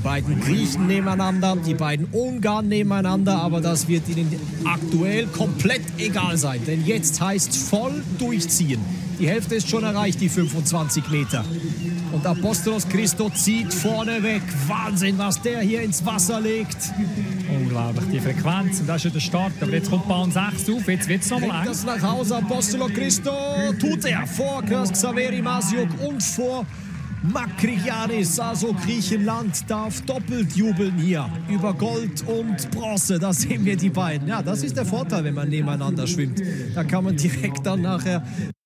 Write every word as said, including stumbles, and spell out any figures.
beiden Griechen nebeneinander, die beiden Ungarn nebeneinander, aber das wird ihnen aktuell komplett egal sein, denn jetzt heißt voll durchziehen. Die Hälfte ist schon erreicht, die fünfundzwanzig Meter. Und Apostolos Christo zieht vorne weg. Wahnsinn, was der hier ins Wasser legt. Unglaublich, die Frequenz. Und das ist schon der Start. Aber jetzt kommt Bahn sechs auf. Jetzt wird es nochmal eng. Das nach Hause, Apostolos Christo tut er vor Xaveri Masiuk und vor Makrigianis. Also Griechenland darf doppelt jubeln hier über Gold und Bronze. Da sehen wir die beiden. Ja, das ist der Vorteil, wenn man nebeneinander schwimmt. Da kann man direkt dann nachher